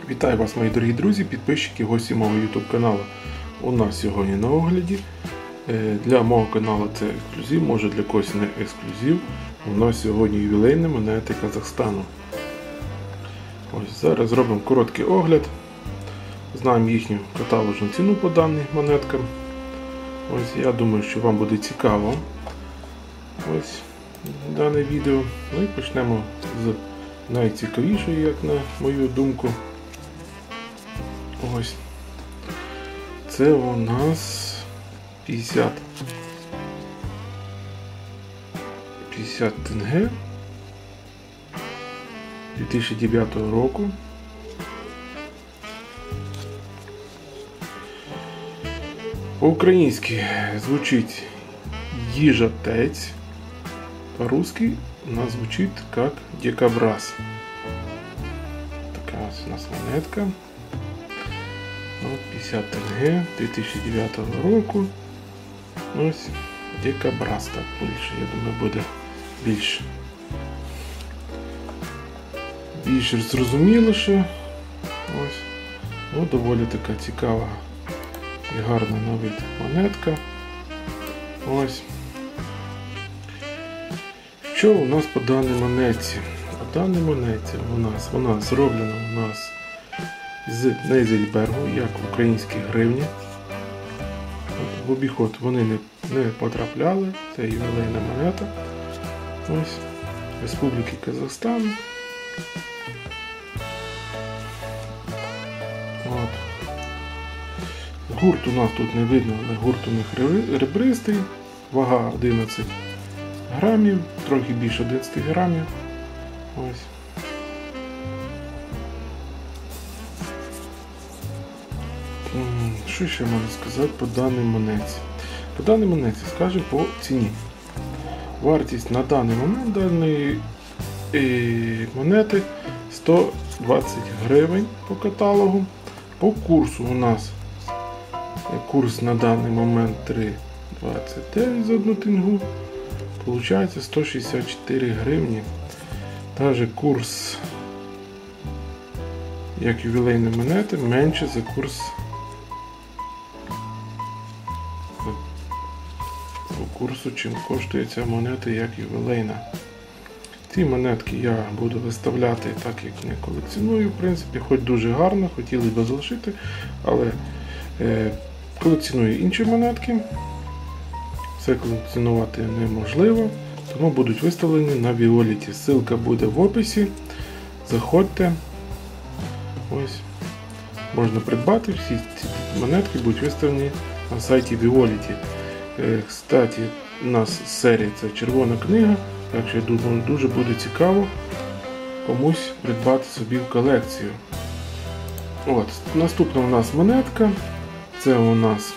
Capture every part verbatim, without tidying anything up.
Вітаю вас, мої дорогі друзі, підписчики, гості мого YouTube каналу. У нас сьогодні на огляді. Для мого каналу це ексклюзив, може для когось не ексклюзив. У нас сьогодні ювілейні монети Казахстану. Ось, зараз зробимо короткий огляд. Знаємо їхню каталожну ціну по даним монеткам. Ось, я думаю, що вам буде цікаво ось дане відео. Ну і почнемо з найцікавішої, як на мою думку. Ось. Це у нас п'ятдесят тенге дві тисячі дев'ятого року. По-українськи звучить їжатець, по-русски у нас звучить як дикобраз. Така ось у нас монетка. п'ятдесят тенге дві тисячі дев'ятого року. Ось дикобраз, так більше, я думаю, буде більш більш зрозуміліше. Ось. Ну, доволі така цікава і гарна на вид монетка. Ось. Що у нас по даній монетці? По даній монетці у нас вона зроблена у нас з Нейзельбергу, як в українській гривні. В обіход вони не, не потрапляли, це ювілейна монета. Ось, Республіки Казахстан. От. Гурт у нас тут не видно, але гурт у них ребристий, вага одинадцять грамів, трохи більше одинадцять грамів. Ось. Що ще можна сказати по даній монеті? По даній монеті скажемо по ціні. Вартість на даний момент даної е, монети сто двадцять гривень по каталогу. По курсу у нас курс на даний момент три двадцять дев'ять за одну тенгу. Получається сто шістдесят чотири гривні. Даже курс як ювілейні монети менше за курс по курсу, чим коштує ця монета як ювілейна. Ці монетки я буду виставляти так, як не колекціоную, в принципі, хоч дуже гарно, хотіли б залишити, але е, колекціоную інші монетки. Все колекціонувати неможливо, тому будуть виставлені на Віоліті. Ссылка буде в описі. Заходьте. Ось. Можна придбати, всі ці монетки будуть виставлені на сайті Віоліті. Кстати, у нас серія це червона книга, так що я думаю, дуже буде цікаво комусь придбати собі в колекцію. От, наступна у нас монетка, це у нас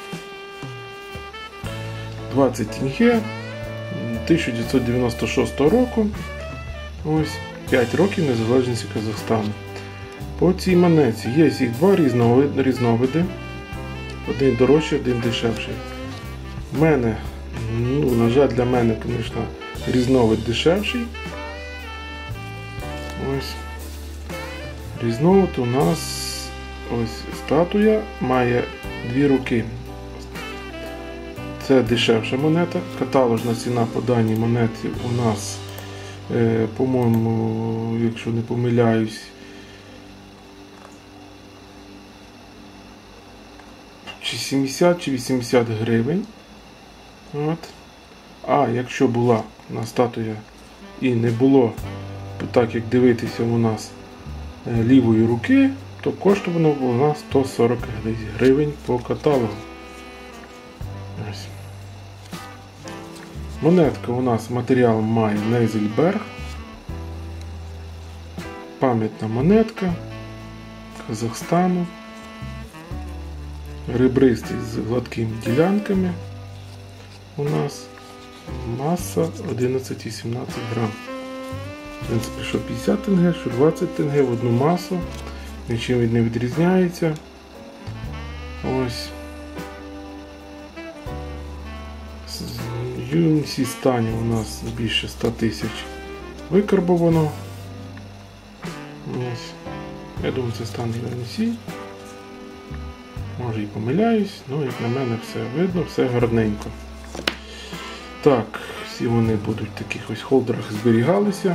двадцять тенге тисяча дев'ятсот дев'яносто шостого року. Ось, п'ять років незалежності Казахстану. По цій монеті є їх два різновиди. Один дорожчий, один дешевший. У мене, ну, на жаль, для мене, звісно, різновид дешевший. Ось. Різновид у нас ось статуя має дві руки. Це дешевша монета. Каталожна ціна по даній монеті у нас, е, по-моєму, якщо не помиляюсь, чи сімдесят чи вісімдесят гривень. От. А якщо була на статуя і не було, так як дивитися у нас лівої руки, то коштувало було на сто сорок гривень по каталогу. Ось. Монетка у нас матеріал має Нейзельберг. Пам'ятна монетка Казахстану. Ребристий з гладкими ділянками. У нас маса одинадцять і сімнадцять грам. В принципі, що п'ятдесят тенге, що двадцять тенге в одну масу. Нічим від не відрізняється. Ось. В ю ем сі стані у нас більше ста тисяч викарбовано. Ось. Я думаю, це стане ю ен сі. Може і помиляюсь, ну як на мене все видно, все гарненько. Так, всі вони будуть в таких ось холдерах зберігалися.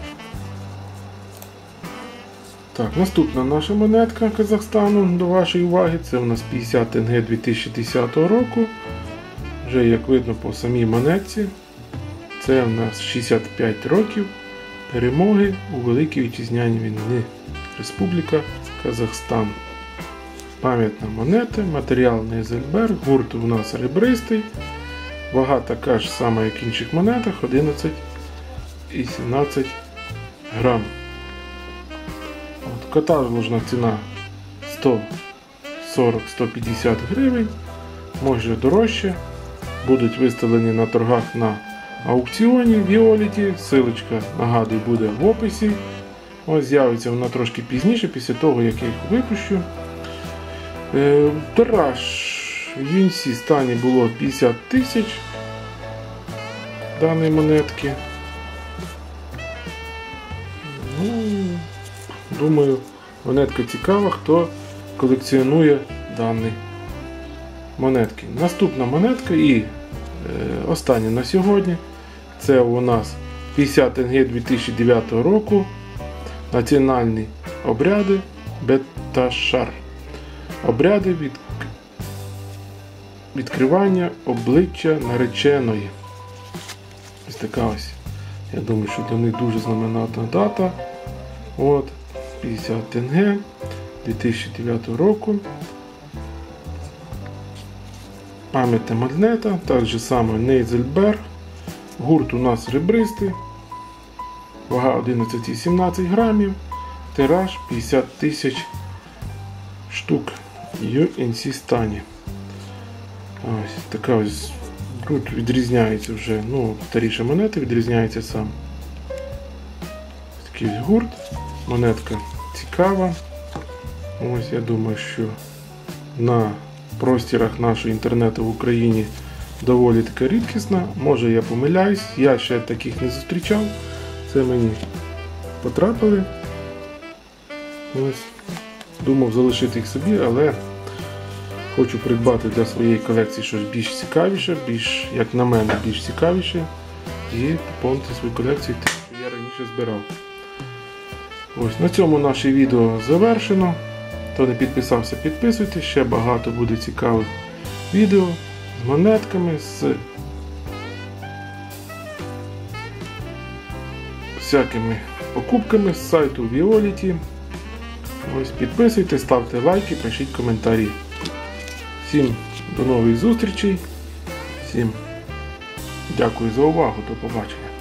Так, наступна наша монетка Казахстану до вашої уваги. Це у нас п'ятдесят ен ге дві тисячі десятого року. Вже як видно по самій монетці. Це у нас шістдесят п'ять років перемоги у Великій Вітчизняній війні. Республіка Казахстан. Пам'ятна монета, матеріал Нейзельберг, гурт у нас ребристий. Вага така ж сама, як в інших монетах, одинадцять і сімнадцять грам. От, каталожна ціна сто сорок - сто п'ятдесят гривень, може дорожче. Будуть виставлені на торгах на аукціоні Віоліті. Ссылочка, нагадую, буде в описі. Ось з'явиться вона трошки пізніше, після того, як я їх випущу. Е, тираж в ю ен сі стані було п'ятдесят тисяч даної монетки. Ну, думаю, монетка цікава, хто колекціонує дані монетки. Наступна монетка і е, остання на сьогодні. Це у нас п'ятдесят ен ге дві тисячі дев'ятого року. Національні обряди Беташар. Обряди від... відкривання обличчя нареченої. Ось така ось. Я думаю, що для них дуже знамената дата. От, п'ятдесят ен ге дві тисячі дев'ятого року. Пам'ятна монета, так же саме Нейзельберг. Гурт у нас ребристий. Вага одинадцять і сімнадцять грамів. Тираж п'ятдесят тисяч штук ю ен сі стані. Ось така ось. Тут відрізняється вже, ну, старіша монета, відрізняється сам. Такий ось гурт. Монетка цікава. Ось я думаю, що на простірах нашого інтернету в Україні доволі така рідкісна. Може я помиляюсь, я ще таких не зустрічав. Це мені потрапили. Ось. Думав залишити їх собі, але хочу придбати для своєї колекції щось більш цікавіше, більш, як на мене, більш цікавіше. І поповнити свою колекцію тим, що я раніше збирав. Ось, на цьому наше відео завершено. Хто не підписався, підписуйтесь. Ще багато буде цікавих відео з монетками, з всякими покупками з сайту Віоліті. Ось, підписуйтесь, ставте лайки, пишіть коментарі. Всім до нових зустрічей. Всім дякую за увагу. До побачення.